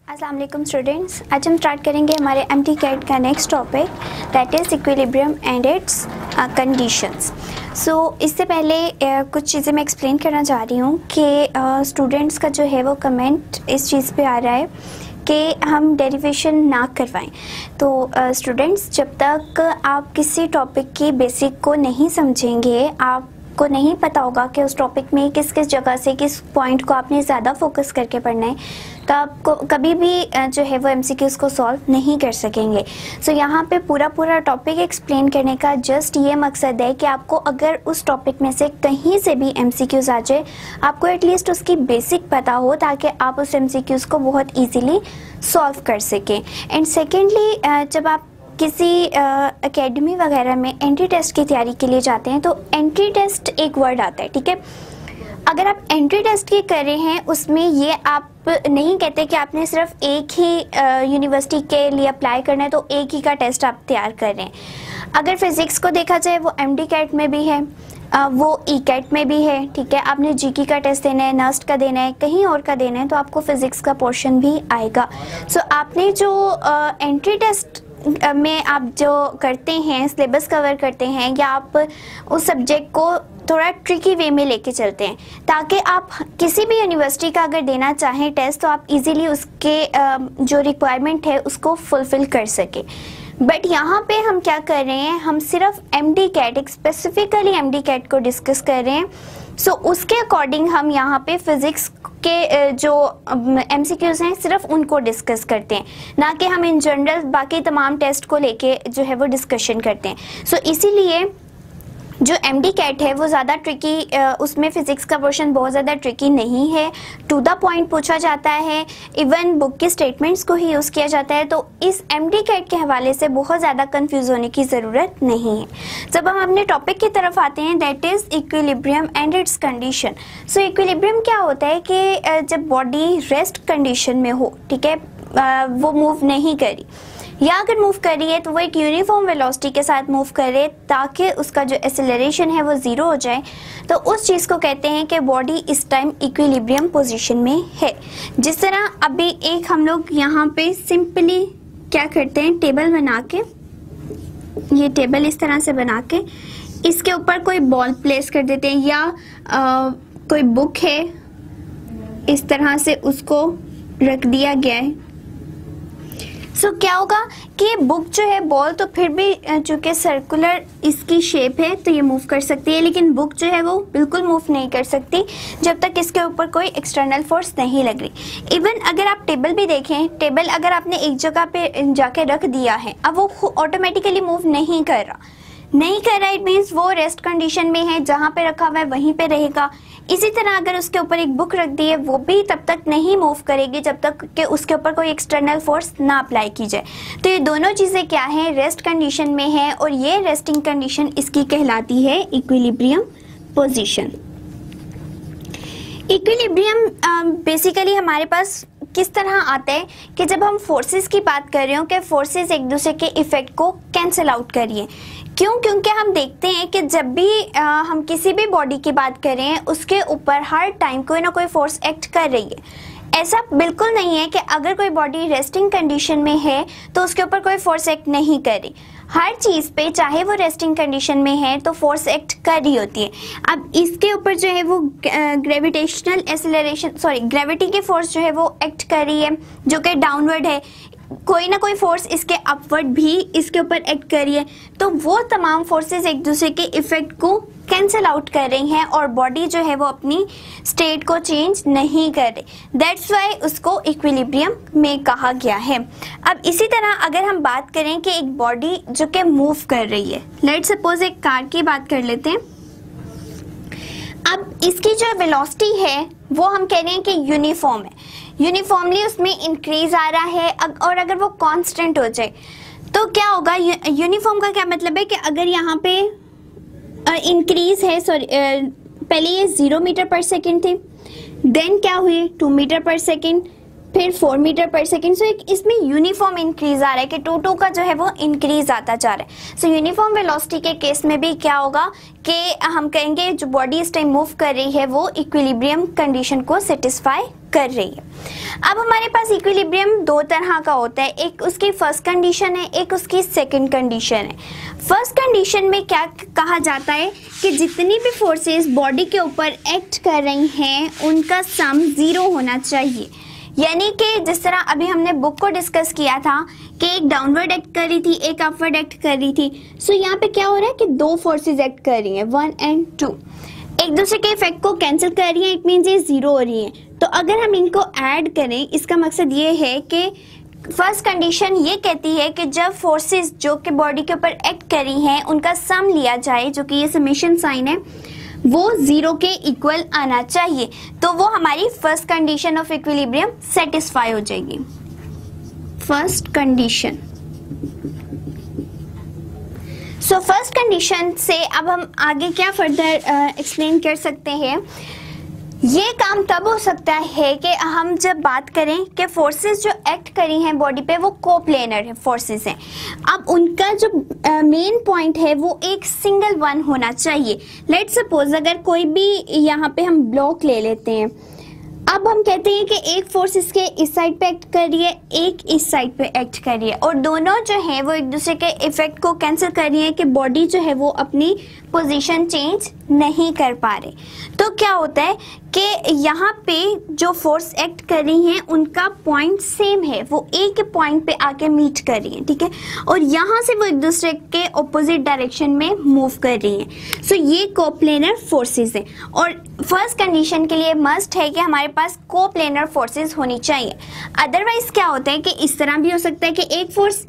अस्सलाम वालेकुम स्टूडेंट्स, आज हम स्टार्ट करेंगे हमारे MDCAT का next topic that is equilibrium and its conditions. So इससे पहले कुछ चीज़ें मैं एक्सप्लेन करना चाह रही हूँ कि स्टूडेंट्स का जो है वो कमेंट इस चीज़ पे आ रहा है कि हम डेरिवेशन ना करवाएं। तो स्टूडेंट्स, जब तक आप किसी टॉपिक की बेसिक को नहीं समझेंगे, आपको नहीं पता होगा कि उस टॉपिक में किस किस जगह से किस पॉइंट को आपने ज़्यादा फोकस करके पढ़ना है, तो आपको कभी भी जो है वो MCQs को सॉल्व नहीं कर सकेंगे। सो यहाँ पे पूरा टॉपिक एक्सप्लेन करने का जस्ट ये मकसद है कि आपको अगर उस टॉपिक में से कहीं से भी MCQs आ जाए, आपको एटलीस्ट उसकी बेसिक पता हो ताकि आप उस MCQs को बहुत ईजीली सॉल्व कर सकें। एंड सेकेंडली, जब आप किसी एकेडमी वगैरह में एंट्री टेस्ट की तैयारी के लिए जाते हैं तो एंट्री टेस्ट एक वर्ड आता है, ठीक है। अगर आप एंट्री टेस्ट की कर रहे हैं, उसमें ये आप नहीं कहते कि आपने सिर्फ एक ही यूनिवर्सिटी के लिए अप्लाई करना है तो एक ही का टेस्ट आप तैयार कर रहे हैं। अगर फिज़िक्स को देखा जाए वो MDCAT में भी है, वो ECAT में भी है, ठीक है। आपने GK का टेस्ट देना है, NUST का देना है, कहीं और का देना है, तो आपको फिज़िक्स का पोर्शन भी आएगा। सो आपने जो एंट्री टेस्ट में आप जो करते हैं, सिलेबस कवर करते हैं, या आप उस सब्जेक्ट को थोड़ा ट्रिकी वे में लेके चलते हैं ताकि आप किसी भी यूनिवर्सिटी का अगर देना चाहें टेस्ट तो आप इजीली उसके जो रिक्वायरमेंट है उसको फुलफिल कर सके। बट यहाँ पे हम क्या कर रहे हैं, हम सिर्फ MDCAT, स्पेसिफिकली MDCAT को डिस्कस कर रहे हैं। सो उसके अकॉर्डिंग हम यहाँ पे फिज़िक्स के जो MCQs हैं सिर्फ उनको डिस्कस करते हैं, ना कि हम इन जनरल बाकी तमाम टेस्ट को लेके जो है वो डिस्कशन करते हैं। सो इसीलिए जो MDCAT है वो ज़्यादा ट्रिकी, उसमें फ़िज़िक्स का पोर्शन बहुत ज़्यादा ट्रिकी नहीं है, टू द पॉइंट पूछा जाता है, इवन बुक के स्टेटमेंट्स को ही यूज़ किया जाता है। तो इस MDCAT के हवाले से बहुत ज़्यादा कंफ्यूज होने की ज़रूरत नहीं है। जब हम अपने टॉपिक की तरफ आते हैं, that is equilibrium and its condition. So equilibrium क्या होता है कि जब बॉडी रेस्ट कंडीशन में हो, ठीक है, वो मूव नहीं करी, या अगर मूव कर रही है तो वो एक यूनिफॉर्म वेलोसिटी के साथ मूव करे ताकि उसका जो एक्सेलरेशन है वो ज़ीरो हो जाए, तो उस चीज़ को कहते हैं कि बॉडी इस टाइम इक्विलिब्रियम पोजीशन में है। जिस तरह अभी एक हम लोग यहाँ पे सिंपली क्या करते हैं, टेबल बना के, ये टेबल इस तरह से बना के इसके ऊपर कोई बॉल प्लेस कर देते हैं, या कोई बुक है इस तरह से उसको रख दिया गया है। सो क्या होगा कि बुक जो है, बॉल तो फिर भी चूँकि सर्कुलर इसकी शेप है तो ये मूव कर सकती है, लेकिन बुक जो है वो बिल्कुल मूव नहीं कर सकती जब तक इसके ऊपर कोई एक्सटर्नल फोर्स नहीं लग रही। इवन अगर आप टेबल भी देखें, टेबल अगर आपने एक जगह पे जाके रख दिया है, अब वो ऑटोमेटिकली मूव नहीं कर रहा, इट मीन्स वो रेस्ट कंडीशन में है, जहाँ पे रखा हुआ है वहीं पे रहेगा। इसी तरह अगर उसके ऊपर एक बुक रख दी है, वो भी तब तक नहीं मूव करेगी जब तक कि उसके ऊपर कोई एक्सटर्नल फोर्स ना अप्लाई की जाए। तो ये दोनों चीज़ें क्या हैं, रेस्ट कंडीशन में है, और ये रेस्टिंग कंडीशन इसकी कहलाती है इक्विलिब्रियम पोजीशन। इक्विलिब्रियम बेसिकली हमारे पास किस तरह आता है कि जब हम फोर्सेस की बात कर रहे हो कि फोर्सेस एक दूसरे के इफेक्ट को कैंसिल आउट करिए। क्यों? क्योंकि हम देखते हैं कि जब भी हम किसी भी बॉडी की बात करें, उसके ऊपर हर टाइम कोई ना कोई फोर्स एक्ट कर रही है। ऐसा बिल्कुल नहीं है कि अगर कोई बॉडी रेस्टिंग कंडीशन में है तो उसके ऊपर कोई फोर्स एक्ट नहीं कर रही। हर चीज़ पे, चाहे वो रेस्टिंग कंडीशन में है तो फोर्स एक्ट कर रही होती है। अब इसके ऊपर जो है वो ग्रेविटेशनल एक्सेलरेशन, ग्रेविटी की फोर्स जो है वो एक्ट कर रही है, जो कि डाउनवर्ड है। कोई ना कोई फोर्स इसके अपवर्ड भी इसके ऊपर एक्ट कर रही है। तो वो तमाम फोर्सेस एक दूसरे के इफेक्ट को कैंसिल आउट कर रही हैं और बॉडी जो है वो अपनी स्टेट को चेंज नहीं कर रही। दैट्स वाई उसको इक्विलिब्रियम में कहा गया है। अब इसी तरह अगर हम बात करें कि एक बॉडी जो कि मूव कर रही है, लेट्स सपोज एक कार की बात कर लेते हैं। अब इसकी जो वेलोसिटी है वो हम कह रहे हैं कि यूनिफॉर्म है, यूनिफॉर्मली उसमें इंक्रीज आ रहा है, और अगर वो कांस्टेंट हो जाए तो क्या होगा। यूनिफॉर्म का क्या मतलब है कि अगर यहाँ पे इंक्रीज है, पहले ये 0 मीटर पर सेकेंड थी, देन क्या हुई 2 मीटर पर सेकेंड, फिर 4 मीटर पर सेकेंड। सो एक इसमें यूनिफॉर्म इंक्रीज आ रहा है कि टू का जो है वो इंक्रीज आता जा रहा है। सो यूनिफॉर्म वेलोसिटी के केस में भी क्या होगा कि हम कहेंगे जो बॉडी इस टाइम मूव कर रही है वो इक्विलिब्रियम कंडीशन को सेटिस्फाई कर रही है। अब हमारे पास इक्विलिब्रियम दो तरह का होता है, एक उसकी फर्स्ट कंडीशन है, एक उसकी सेकंड कंडीशन है। फर्स्ट कंडीशन में क्या कहा जाता है कि जितनी भी फोर्सेस बॉडी के ऊपर एक्ट कर रही हैं उनका सम 0 होना चाहिए। यानी कि जिस तरह अभी हमने बुक को डिस्कस किया था कि एक डाउनवर्ड एक्ट कर रही थी, एक अपवर्ड एक्ट कर रही थी। सो यहाँ पे क्या हो रहा है कि दो फोर्सेस एक्ट कर रही हैं, 1 और 2, एक दूसरे के इफेक्ट को कैंसिल कर रही है। इट मीन्स ये 0 हो रही है। तो अगर हम इनको ऐड करें, इसका मकसद ये है कि फर्स्ट कंडीशन ये कहती है कि जब फोर्सेस जो कि बॉडी के ऊपर एक्ट कर रही हैं उनका सम लिया जाए, जो कि ये समेशन साइन है, वो 0 के इक्वल आना चाहिए। तो वो हमारी first condition of equilibrium satisfy हो जाएगी। First condition. So first condition से अब हम आगे क्या फर्दर एक्सप्लेन कर सकते हैं। ये काम तब हो सकता है कि हम जब बात करें कि फोर्सेस जो एक्ट करी हैं बॉडी पे वो कोप्लेनर है फोर्सेस हैं। अब उनका जो मेन पॉइंट है वो एक सिंगल वन होना चाहिए। लेट्स सपोज अगर कोई भी यहाँ पे हम ब्लॉक ले लेते हैं, अब हम कहते हैं कि एक फोर्स इसके इस साइड पे एक्ट कर रही है, एक इस साइड पे एक्ट कर रही है, और दोनों जो है वो एक दूसरे के इफेक्ट को कैंसिल कर रही है कि बॉडी जो है वो अपनी पोजीशन चेंज नहीं कर पा रहे। तो क्या होता है कि यहाँ पे जो फोर्स एक्ट कर रही हैं उनका पॉइंट सेम है, वो एक पॉइंट पे आके मीट कर रही हैं, ठीक है, और यहाँ से वो एक दूसरे के ऑपोजिट डायरेक्शन में मूव कर रही हैं। सो ये कोप्लेनर फोर्सेस हैं, और फर्स्ट कंडीशन के लिए मस्ट है कि हमारे पास कोप्लेनर फोर्सेस होनी चाहिए। अदरवाइज क्या होता है कि इस तरह भी हो सकता है कि एक फोर्स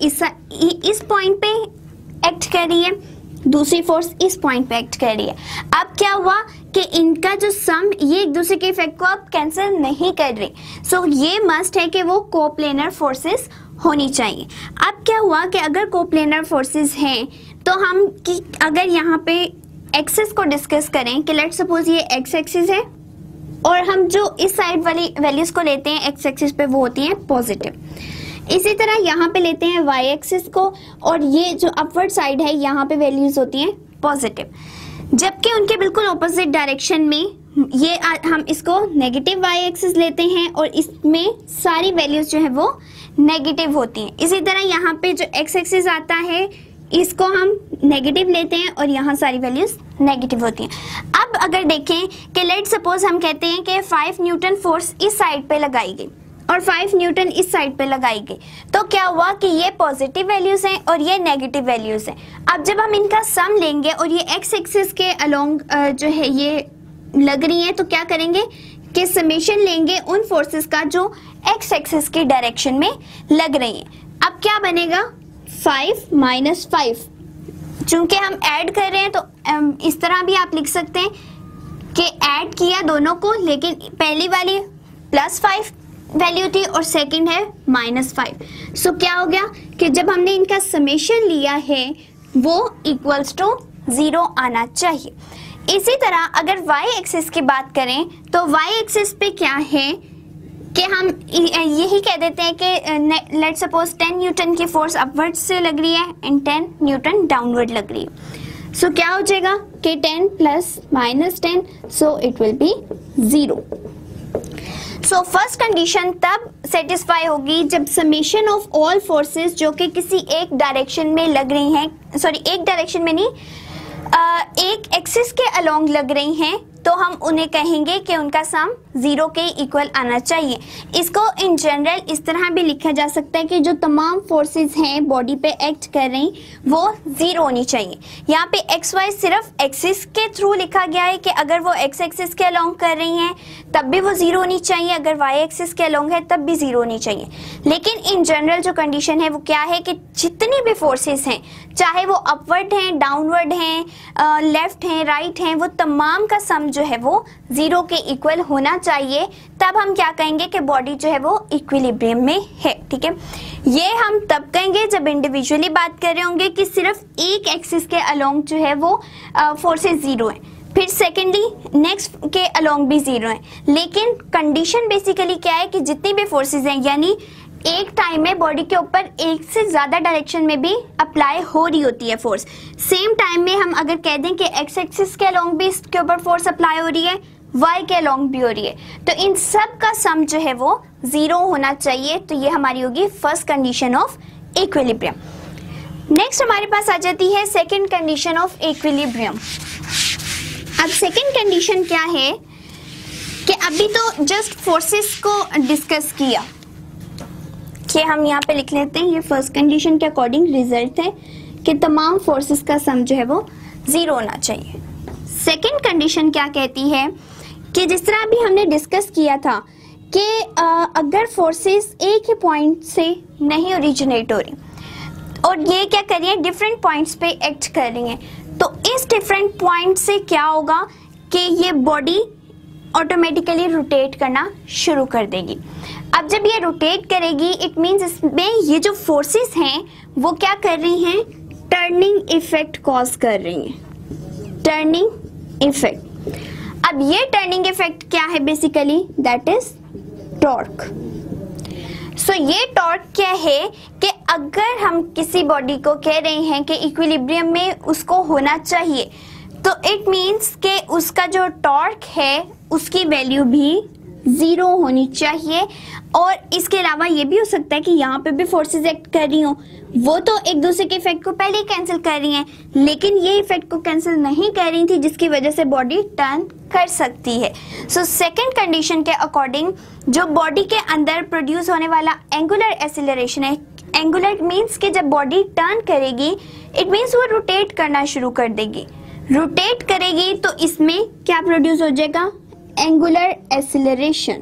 इस पॉइंट पे एक्ट कर रही है, दूसरी फोर्स इस पॉइंट पे एक्ट कर रही है। अब क्या हुआ कि इनका जो सम, ये एक दूसरे के इफेक्ट को अब कैंसिल नहीं कर रहे। सो ये मस्ट है कि वो कोप्लेनर फोर्सेस होनी चाहिए। अब क्या हुआ कि अगर कोप्लेनर फोर्सेस हैं तो हम कि अगर यहाँ पे एक्सिस को डिस्कस करें कि लेट्स सपोज ये एक्स एक्सिस है और हम जो इस साइड वाली वैल्यूज को लेते हैं एक्स एक्सिस पे वो होती हैं पॉजिटिव। इसी तरह यहाँ पे लेते हैं वाई एक्सिस को और ये जो अपवर्ड साइड है यहाँ पे वैल्यूज होती हैं पॉजिटिव, जबकि उनके बिल्कुल ऑपोजिट डायरेक्शन में ये हम इसको नेगेटिव वाई एक्सिस लेते हैं और इसमें सारी वैल्यूज जो है वो नेगेटिव होती हैं। इसी तरह यहाँ पे जो एक्स एक्सिस आता है इसको हम नेगेटिव लेते हैं और यहाँ सारी वैल्यूज नेगेटिव होती हैं। अब अगर देखें कि लेट सपोज हम कहते हैं कि 5 न्यूटन फोर्स इस साइड पे लगाई गई और 5 न्यूटन इस साइड पे लगाई गई, तो क्या हुआ कि ये पॉजिटिव वैल्यूज हैं और ये नेगेटिव वैल्यूज हैं। अब जब हम इनका सम लेंगे और ये एक्स एक्सिस के अलोंग जो है ये लग रही है, तो क्या करेंगे कि समेशन लेंगे उन फोर्सेस का जो एक्स एक्सिस की डायरेक्शन में लग रही हैं। अब क्या बनेगा 5 माइनस 5। चूंकि हम ऐड कर रहे हैं तो इस तरह भी आप लिख सकते हैं कि ऐड किया दोनों को, लेकिन पहली वाली +5 वैल्यू थी और सेकंड है -5। सो क्या हो गया कि जब हमने इनका समेशन लिया है वो इक्वल्स टू 0 आना चाहिए। इसी तरह अगर y एक्सिस की बात करें तो y एक्सिस पे क्या है कि हम यही कह देते हैं कि लेट सपोज 10 न्यूटन की फोर्स अपवर्ड से लग रही है एंड 10 न्यूटन डाउनवर्ड लग रही है। सो क्या हो जाएगा कि 10 plus -10, so it will be 0। So first condition तब सेटिस्फाई होगी जब समेशन ऑफ ऑल फोर्सेस जो कि किसी एक डायरेक्शन में लग रही हैं, सॉरी एक डायरेक्शन में नहीं, एक एक्सिस के अलोंग लग रही हैं, तो हम उन्हें कहेंगे कि उनका सम 0 के इक्वल आना चाहिए। इसको इन जनरल इस तरह भी लिखा जा सकता है कि जो तमाम फोर्सेस हैं बॉडी पे एक्ट कर रही वो 0 होनी चाहिए। यहाँ पे एक्स वाई सिर्फ एक्सिस के थ्रू लिखा गया है कि अगर वो एक्स एक्सिस के अलोंग कर रही हैं तब भी वो 0 होनी चाहिए, अगर वाई एक्सिस के अलोंग है तब भी 0 होनी चाहिए। लेकिन इन जनरल जो कंडीशन है वो क्या है कि जितनी भी फोर्सेस हैं, चाहे वो अपवर्ड हैं, डाउनवर्ड हैं, लेफ्ट हैं, राइट हैं, वो तमाम का सम जो है वो 0 के इक्वल होना चाहिए। तब हम क्या कहेंगे कि बॉडी जो है वो इक्विलिब्रियम में है, ठीक है। ये हम तब कहेंगे जब इंडिविजुअली बात कर रहे होंगे कि सिर्फ एक एक्सिस के अलोंग जो है वो फोर्सेस 0 है। फिर सेकेंडली नेक्स्ट के अलोंग भी 0 है, लेकिन कंडीशन बेसिकली क्या है कि जितनी भी फोर्सेस हैं, यानी एक टाइम में बॉडी के ऊपर एक से ज़्यादा डायरेक्शन में भी अप्लाई हो रही होती है फोर्स। सेम टाइम में हम अगर कह दें कि एक्स एक्सिस के अलोंग भी इसके ऊपर फोर्स अप्लाई हो रही है, वाई के अलोंग भी हो रही है, तो इन सब का सम जो है वो 0 होना चाहिए। तो ये हमारी होगी first condition of equilibrium. Next हमारे पास आ जाती है सेकेंड कंडीशन ऑफ इक्विलिब्रियम। अब सेकेंड कंडीशन क्या है कि अभी तो जस्ट फोर्सेस को डिस्कस किया, कि हम यहाँ पे लिख लेते हैं ये फर्स्ट कंडीशन के अकॉर्डिंग रिजल्ट है कि तमाम फोर्सेस का सम जो है वो 0 होना चाहिए। सेकेंड कंडीशन क्या कहती है कि जिस तरह अभी हमने डिस्कस किया था कि अगर फोर्सेस एक ही पॉइंट से नहीं ओरिजिनेट हो रही और ये क्या कर रही है, डिफरेंट पॉइंट्स पे एक्ट कर रही हैं, तो इस डिफरेंट पॉइंट से क्या होगा कि ये बॉडी ऑटोमेटिकली रोटेट करना शुरू कर देगी। अब जब ये रोटेट करेगी, इट मींस इसमें ये जो फोर्सेस हैं वो क्या कर रही हैं, टर्निंग इफेक्ट कॉज कर रही हैं, टर्निंग इफेक्ट। अब ये टर्निंग इफेक्ट क्या है basically, that is torque. So ये टॉर्क क्या है कि अगर हम किसी बॉडी को कह रहे हैं कि इक्विलिब्रियम में उसको होना चाहिए, तो इट मीन्स कि उसका जो टॉर्क है उसकी वैल्यू भी 0 होनी चाहिए। और इसके अलावा ये भी हो सकता है कि यहाँ पे भी फोर्सेस एक्ट कर रही हो, वो तो एक दूसरे के इफेक्ट को पहले ही कैंसिल कर रही हैं, लेकिन ये इफेक्ट को कैंसिल नहीं कर रही थी, जिसकी वजह से बॉडी टर्न कर सकती है। सो सेकेंड कंडीशन के अकॉर्डिंग जो बॉडी के अंदर प्रोड्यूस होने वाला एंगुलर एक्सीलरेशन है, एंगुलर मीन्स कि जब बॉडी टर्न करेगी इट मीन्स वो रोटेट करना शुरू कर देगी। रोटेट करेगी तो इसमें क्या प्रोड्यूस हो जाएगा, angular acceleration.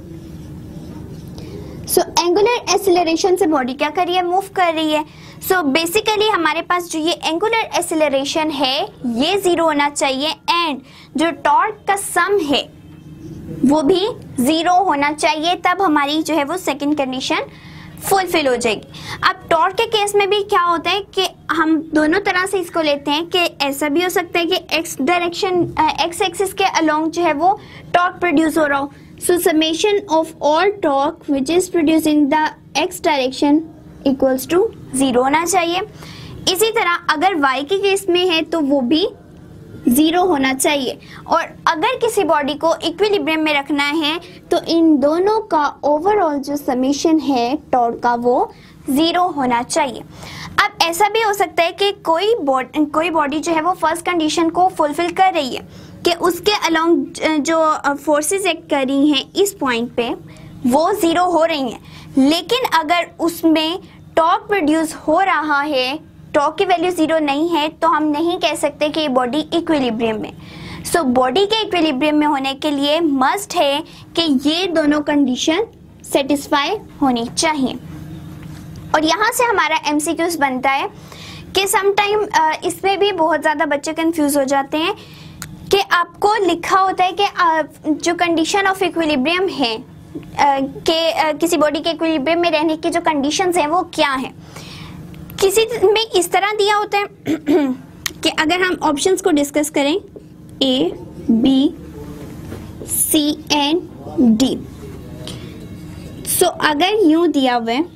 So angular acceleration से बॉडी क्या कर रही है, मूव कर रही है। सो बेसिकली हमारे पास जो ये एंगुलर एक्सीलरेशन है ये 0 होना चाहिए, एंड जो टॉर्क का सम है वो भी 0 होना चाहिए, तब हमारी जो है वो सेकंड कंडीशन फुलफिल हो जाएगी। अब टॉर्क के केस में भी क्या होता है कि हम दोनों तरह से इसको लेते हैं कि ऐसा भी हो सकता है कि एक्स डायरेक्शन, एक्स एक्सिस के अलोंग जो है वो टॉर्क प्रोड्यूस हो रहा हो। So summation of all torque which is produce in the X direction equals to 0 होना चाहिए। इसी तरह अगर वाई के केस में है तो वो भी 0 होना चाहिए, और अगर किसी बॉडी को इक्विलिब्रियम में रखना है तो इन दोनों का ओवरऑल जो समेशन है टॉर्क का वो 0 होना चाहिए। अब ऐसा भी हो सकता है कि कोई बॉडी जो है वो फर्स्ट कंडीशन को फुलफिल कर रही है कि उसके अलोंग जो फोर्सेस एक्ट कर रही हैं इस पॉइंट पे वो 0 हो रही हैं, लेकिन अगर उसमें टॉर्क प्रोड्यूस हो रहा है, टॉर्क की वैल्यू 0 नहीं है, तो हम नहीं कह सकते कि ये बॉडी इक्विलिब्रियम में। सो बॉडी के इक्विलिब्रियम में होने के लिए मस्ट है कि ये दोनों कंडीशन सेटिस्फाई होनी चाहिए। और यहाँ से हमारा एमसीक्यूज बनता है कि समटाइम इसमें भी बहुत ज़्यादा बच्चे कंफ्यूज हो जाते हैं कि आपको लिखा होता है कि जो कंडीशन ऑफ इक्विलिब्रियम है कि किसी बॉडी के इक्विलिब्रियम में रहने की जो कंडीशंस हैं वो क्या हैं। किसी में इस तरह दिया होता है कि अगर हम ऑप्शंस को डिस्कस करें A, B, C and D, so अगर यूं दिया हुआ है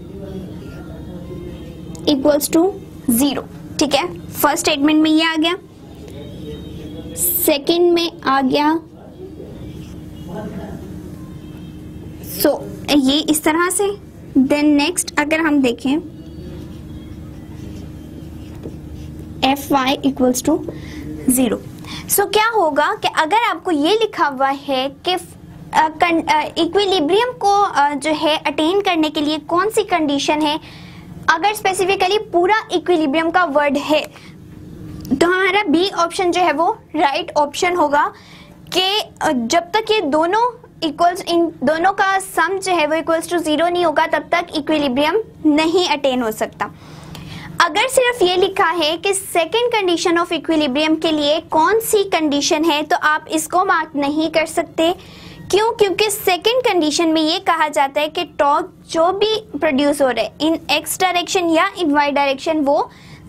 इक्वल्स टू 0, ठीक है, फर्स्ट स्टेटमेंट में ये आ गया, सेकंड में आ गया, सो ये इस तरह से। देन नेक्स्ट अगर हम देखें Fy इक्वल्स टू 0, सो क्या होगा कि अगर आपको ये लिखा हुआ है कि इक्विलिब्रियम को जो है अटेन करने के लिए कौन सी कंडीशन है, अगर स्पेसिफिकली पूरा इक्विलिब्रियम का वर्ड है तो हमारा बी ऑप्शन जो है वो राइट ऑप्शन होगा कि जब तक ये दोनों इक्वल्स, इन दोनों का सम जो है वो इक्वल्स टू 0 नहीं होगा तब तक इक्विलिब्रियम नहीं अटेन हो सकता। अगर सिर्फ ये लिखा है कि सेकेंड कंडीशन ऑफ इक्विलिब्रियम के लिए कौन सी कंडीशन है तो आप इसको मार्क नहीं कर सकते। क्यों? क्योंकि सेकेंड कंडीशन में ये कहा जाता है कि टॉर्क जो भी प्रोड्यूस हो रहा है इन एक्स डायरेक्शन या इन वाई डायरेक्शन वो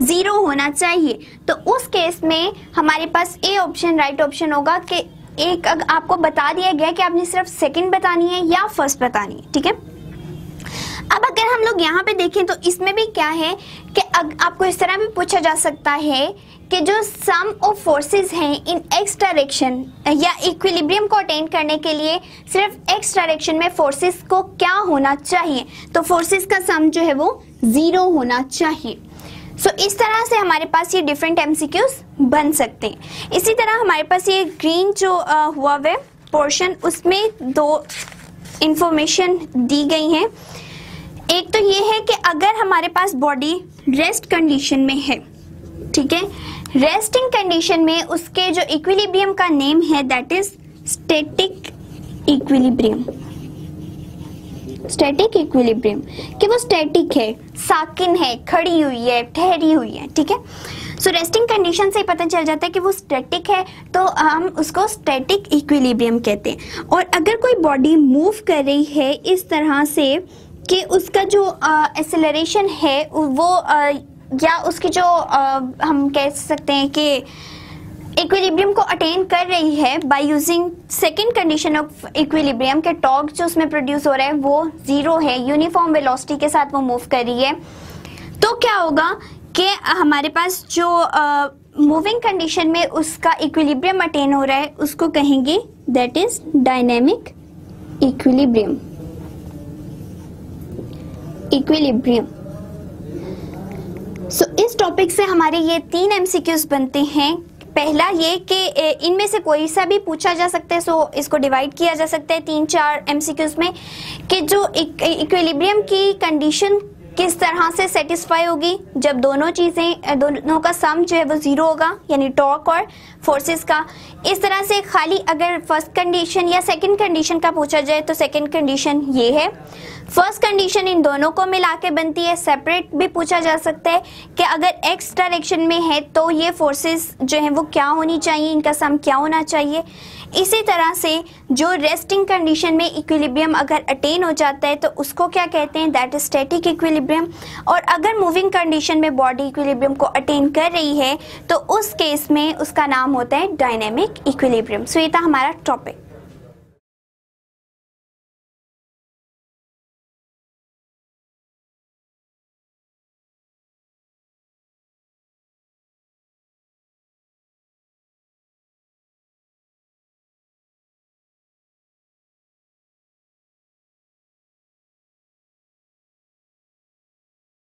0 होना चाहिए। तो उस केस में हमारे पास ए ऑप्शन राइट ऑप्शन होगा कि एक आपको बता दिया गया कि आपने सिर्फ सेकंड बतानी है या फर्स्ट बतानी है, ठीक है। अब अगर हम लोग यहाँ पे देखें तो इसमें भी क्या है कि आपको इस तरह भी पूछा जा सकता है कि जो सम ऑफ फोर्सेस हैं इन एक्स डायरेक्शन या इक्विलिब्रियम को अटेन करने के लिए सिर्फ एक्स डायरेक्शन में फोर्सेस को क्या होना चाहिए, तो फोर्सेस का सम जो है वो 0 होना चाहिए। सो इस तरह से हमारे पास ये डिफरेंट एमसीक्यूज बन सकते हैं। इसी तरह हमारे पास ये ग्रीन जो हुआ हुआ पोर्शन, उसमें 2 इंफॉर्मेशन दी गई हैं। एक तो ये है कि अगर हमारे पास बॉडी रेस्ट कंडीशन में है, ठीक है, रेस्टिंग कंडीशन में उसके जो इक्विलिब्रियम का नेम है that is static equilibrium. Static equilibrium कि वो स्टैटिक है, साकिन है, खड़ी हुई है, ठहरी हुई है, ठीक है। सो रेस्टिंग कंडीशन से पता चल जाता है कि वो स्टैटिक है, तो हम उसको स्टैटिक इक्विलिब्रियम कहते हैं। और अगर कोई बॉडी मूव कर रही है इस तरह से कि उसका जो एक्सेलरेशन है वो या उसकी जो हम कह सकते हैं कि इक्विलिब्रियम को अटेन कर रही है by using second condition of equilibrium के टॉर्क जो उसमें प्रोड्यूस हो रहा है वो 0 है, यूनिफॉर्म वेलोसिटी के साथ वो मूव कर रही है, तो क्या होगा कि हमारे पास जो मूविंग कंडीशन में उसका इक्विलिब्रियम अटेन हो रहा है उसको कहेंगे that is dynamic equilibrium. Equilibrium. So इस टॉपिक से हमारे ये 3 एमसीक्यूज बनते हैं। पहला ये कि इनमें से कोई सा भी पूछा जा सकता है, सो इसको डिवाइड किया जा सकता है 3-4 एमसीक्यूज में कि जो इक्विलिब्रियम की कंडीशन किस तरह से सेटिस्फाई होगी जब दोनों का सम जो है वो 0 होगा, यानी टॉर्क और फोर्सेस का। इस तरह से खाली अगर फर्स्ट कंडीशन या सेकंड कंडीशन का पूछा जाए तो सेकंड कंडीशन ये है, फर्स्ट कंडीशन इन दोनों को मिला के बनती है। सेपरेट भी पूछा जा सकता है कि अगर एक्स डायरेक्शन में है तो ये फोर्सेस जो हैं वो क्या होनी चाहिए, इनका सम क्या होना चाहिए। इसी तरह से जो रेस्टिंग कंडीशन में इक्विलिब्रियम अगर अटेन हो जाता है तो उसको क्या कहते हैं, दैट इज स्टैटिक इक्विलिब्रियम। और अगर मूविंग कंडीशन में बॉडी इक्विलिब्रियम को अटेन कर रही है तो उस केस में उसका नाम होता है डायनेमिक इक्विलिब्रियम। सो ये था हमारा टॉपिक।